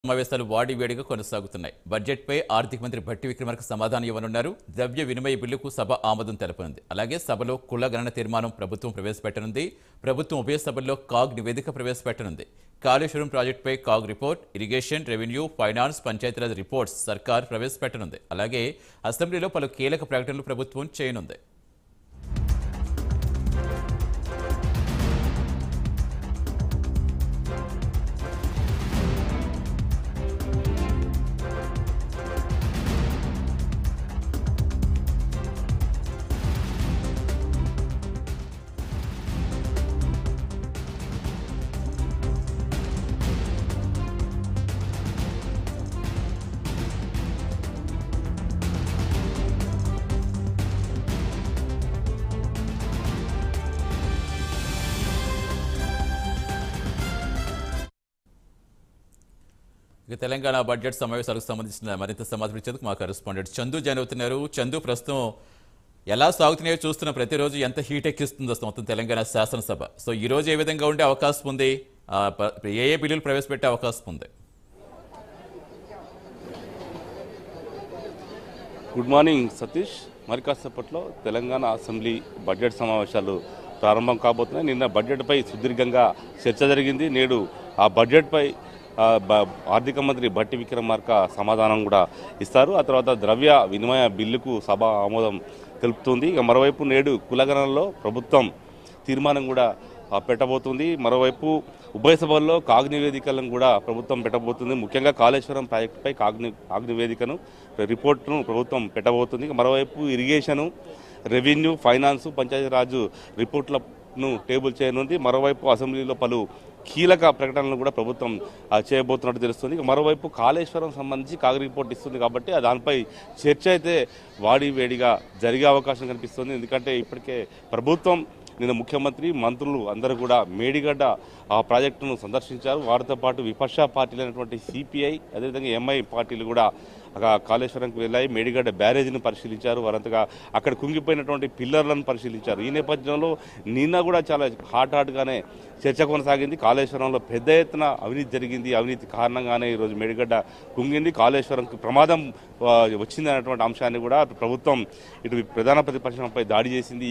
సమావేశాలు వాడివేడిగా కొనసాగుతున్నాయి. బడ్జెట్పై ఆర్థిక మంత్రి భట్టి విక్రమార్క సమాధానం ఇవ్వనున్నారు. ద్రవ్య వినిమయ బిల్లుకు సభ ఆమోదం తెలపనుంది. అలాగే సభలో కుల గణన తీర్మానం ప్రభుత్వం ప్రవేశపెట్టనుంది. ప్రభుత్వం ఉభయ సభల్లో కాగ్ నివేదిక ప్రవేశపెట్టనుంది. కాళేశ్వరం ప్రాజెక్టుపై CAG report, irrigation, revenue, finance, Panchayati Raj reports సర్కార్ ప్రవేశపెట్టనుంది. అలాగే అసెంబ్లీలో పలు కీలక ప్రకటనలు ప్రభుత్వం చేయనుంది. తెలంగాణ బడ్జెట్ సమావేశాలకు సంబంధించిన మరింత సమాచారం ఇచ్చేందుకు మా కరెస్పాండెంట్ చందు జాయిన్ అవుతున్నారు. చందు, ప్రస్తుతం ఎలా సాగుతున్నాయో చూస్తున్న ప్రతిరోజు ఎంత హీట్ ఎక్కిస్తుందో మొత్తం తెలంగాణ శాసనసభ. సో ఈ రోజు ఏ విధంగా ఉండే అవకాశం ఉంది? ఏ బిల్లులు ప్రవేశపెట్టే అవకాశం ఉంది? Good morning Satish. మరి కాసేపట్లో తెలంగాణ అసెంబ్లీ బడ్జెట్ సమావేశాలు ప్రారంభం కాబోతున్నాయి. నిన్న బడ్జెట్పై సుదీర్ఘంగా చర్చ జరిగింది. నేడు ఆ బడ్జెట్పై ఆర్థిక మంత్రి భట్టి విక్రమార్క సమాధానం కూడా ఇస్తారు. ఆ తర్వాత ద్రవ్య వినిమయ బిల్లుకు సభ ఆమోదం తెలుపుతుంది. ఇక మరోవైపు నేడు కులగణనలో ప్రభుత్వం తీర్మానం కూడా పెట్టబోతుంది. మరోవైపు ఉభయ సభల్లో కాగ్ నివేదికలను కూడా ప్రభుత్వం పెట్టబోతుంది. ముఖ్యంగా కాళేశ్వరం ప్రాజెక్టుపై కాగ్ నివేదికను రిపోర్టును ప్రభుత్వం పెట్టబోతుంది. మరోవైపు ఇరిగేషను, రెవెన్యూ, ఫైనాన్స్, పంచాయతీరాజ్ రిపోర్ట్లను టేబుల్ చేయనుంది. మరోవైపు అసెంబ్లీలో పలు కీలక ప్రకటనలు కూడా ప్రభుత్వం చేయబోతున్నట్టు తెలుస్తుంది. మరోవైపు కాళేశ్వరం సంబంధించి కాగ్ రిపోర్ట్ ఇస్తుంది కాబట్టి దానిపై చర్చ అయితే వేడిగా జరిగే అవకాశం కనిపిస్తుంది. ఎందుకంటే ఇప్పటికే ప్రభుత్వం నిన్న ముఖ్యమంత్రి, మంత్రులు అందరూ కూడా మేడిగడ్డ ఆ ప్రాజెక్టును సందర్శించారు. వారితో పాటు విపక్ష పార్టీలైనటువంటి సిపిఐ, అదేవిధంగా ఎంఐ పార్టీలు కూడా కాళేశ్వరంకి వెళ్ళాయి. మేడిగడ్డ బ్యారేజీని పరిశీలించారు. వారంతగా అక్కడ కుంగిపోయినటువంటి పిల్లర్లను పరిశీలించారు. ఈ నేపథ్యంలో నిన్న కూడా చాలా హాట్గానే చర్చ కొనసాగింది. కాళేశ్వరంలో పెద్ద ఎత్తున అవినీతి జరిగింది. అవినీతి కారణంగానే ఈరోజు మేడిగడ్డ కుంగింది. కాళేశ్వరంకి ప్రమాదం వచ్చింది అనేటువంటి అంశాన్ని కూడా ప్రభుత్వం ఇటు ప్రధాన ప్రతిపక్షంపై దాడి చేసింది.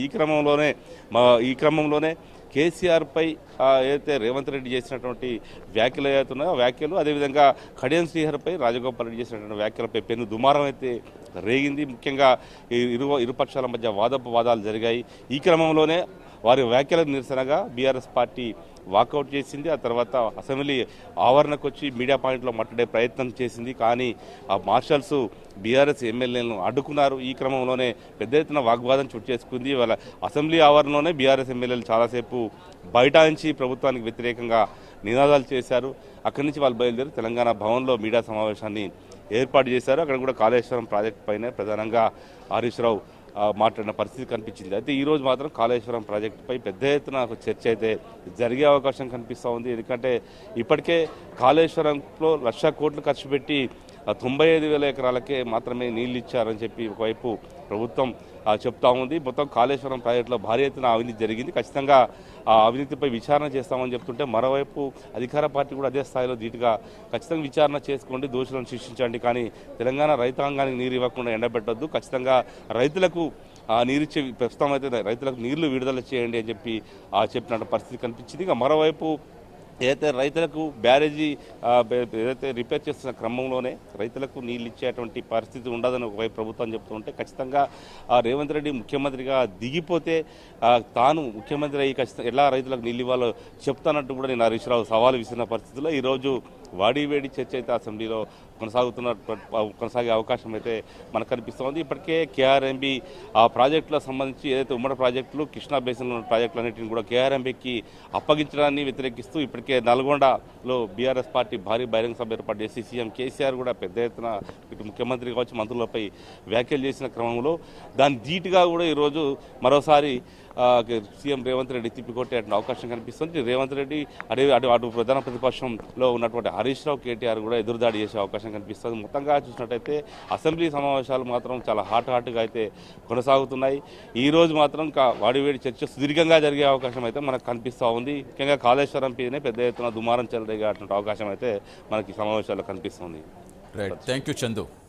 ఈ క్రమంలోనే కేసీఆర్పై ఏదైతే రేవంత్ రెడ్డి చేసినటువంటి వ్యాఖ్యలు అవుతున్నాయో వ్యాఖ్యలు, అదేవిధంగా కడియం శ్రీహర్పై రాజగోపాల్ రెడ్డి చేసినటువంటి వ్యాఖ్యలపై పెను దుమారం అయితే రేగింది. ముఖ్యంగా ఇరుపక్షాల మధ్య వాదోపవాదాలు జరిగాయి. ఈ క్రమంలోనే వారి వ్యాఖ్యలకు నిరసనగా బీఆర్ఎస్ పార్టీ వాకౌట్ చేసింది. ఆ తర్వాత అసెంబ్లీ ఆవరణకు వచ్చి మీడియా పాయింట్లో మాట్లాడే ప్రయత్నం చేసింది. కానీ ఆ మార్షల్స్ బీఆర్ఎస్ ఎమ్మెల్యేలను అడ్డుకున్నారు. ఈ క్రమంలోనే పెద్ద ఎత్తున వాగ్వాదం చోటు చేసుకుంది. వాళ్ళ అసెంబ్లీ ఆవరణలోనే బీఆర్ఎస్ ఎమ్మెల్యేలు చాలాసేపు బైఠాయించి ప్రభుత్వానికి వ్యతిరేకంగా నినాదాలు చేశారు. అక్కడి నుంచి వాళ్ళు బయలుదేరి తెలంగాణ భవన్లో మీడియా సమావేశాన్ని ఏర్పాటు చేశారు. అక్కడ కూడా కాళేశ్వరం ప్రాజెక్టు పైనే ప్రధానంగా హరీష్ రావు మాట్లాడిన పరిస్థితి కనిపించింది. అయితే ఈరోజు మాత్రం కాళేశ్వరం ప్రాజెక్టుపై పెద్ద ఎత్తున చర్చ అయితే జరిగే అవకాశం కనిపిస్తూ ఉంది. ఎందుకంటే ఇప్పటికే కాళేశ్వరంలో 1,00,000 కోట్లు ఖర్చు పెట్టి 95,000 ఎకరాలకే మాత్రమే నీళ్లు ఇచ్చారని చెప్పి ఒకవైపు ప్రభుత్వం చెప్తా ఉంది. మొత్తం కాళేశ్వరం ప్రాజెక్టులో భారీ ఎత్తున అవినీతి జరిగింది. ఖచ్చితంగా ఆ అవినీతిపై విచారణ చేస్తామని చెప్తుంటే మరోవైపు అధికార పార్టీ కూడా అదే స్థాయిలో ధీటుగా ఖచ్చితంగా విచారణ చేసుకోండి, దోషులను శిక్షించండి, కానీ తెలంగాణ రైతాంగానికి నీరు ఇవ్వకుండా ఎండబెట్టొద్దు, ఖచ్చితంగా రైతులకు నీరిచ్చే ప్రస్తుతం అయితే రైతులకు నీళ్లు విడుదల చేయండి అని చెప్పి చెప్పిన పరిస్థితి కనిపించింది. ఇక మరోవైపు ఏదైతే రైతులకు బ్యారేజీ ఏదైతే రిపేర్ చేస్తున్న క్రమంలోనే రైతులకు నీళ్ళు ఇచ్చేటువంటి పరిస్థితి ఉండదని ఒకవైపు ప్రభుత్వం చెప్తుంటే ఖచ్చితంగా రేవంత్ రెడ్డి ముఖ్యమంత్రిగా దిగిపోతే తాను ముఖ్యమంత్రి అయ్యి ఖచ్చితంగా ఎలా రైతులకు నీళ్ళు ఇవ్వాలో చెప్తానంటూ కూడా నేను హరీష్ రావు సవాలు విసిరిన పరిస్థితుల్లో ఈరోజు వాడివేడి చర్చ అయితే అసెంబ్లీలో కొనసాగే అవకాశం అయితే మనకు కనిపిస్తోంది. ఇప్పటికే కేఆర్ఎంబీ ఆ ప్రాజెక్టులకు సంబంధించి ఏదైతే ఉమ్మడి ప్రాజెక్టులు, కృష్ణా బేసిన్లో ఉన్న ప్రాజెక్టులన్నింటినీ కూడా కేఆర్ఎంబీకి అప్పగించడాన్ని వ్యతిరేకిస్తూ ఇప్పటికే నల్గొండలో బీఆర్ఎస్ పార్టీ భారీ బహిరంగ సభ ఏర్పాటు చేసి సీఎం కేసీఆర్ కూడా పెద్ద ఎత్తున ఇటు ముఖ్యమంత్రి కావచ్చు మంత్రులపై వ్యాఖ్యలు చేసిన క్రమంలో దాని ధీటుగా కూడా ఈరోజు మరోసారి సీఎం రేవంత్ రెడ్డి తిప్పికొట్టేటువంటి అవకాశం కనిపిస్తుంది. రేవంత్ రెడ్డి అటు ప్రధాన ప్రతిపక్షంలో ఉన్నటువంటి హరీష్ రావు, కేటీఆర్ కూడా ఎదురుదాడి చేసే అవకాశం కనిపిస్తుంది. మొత్తంగా చూసినట్టయితే అసెంబ్లీ సమావేశాలు మాత్రం చాలా హాట్గా అయితే కొనసాగుతున్నాయి. ఈ రోజు మాత్రం వాడివేడి చర్చ సుదీర్ఘంగా జరిగే అవకాశం అయితే మనకు కనిపిస్తూ ఉంది. ముఖ్యంగా కాళేశ్వరం పీనే పెద్ద ఎత్తున దుమారం చెలరేగే అవకాశం అయితే మనకి సమావేశాల్లో కనిపిస్తుంది. Right, thank you Chandu.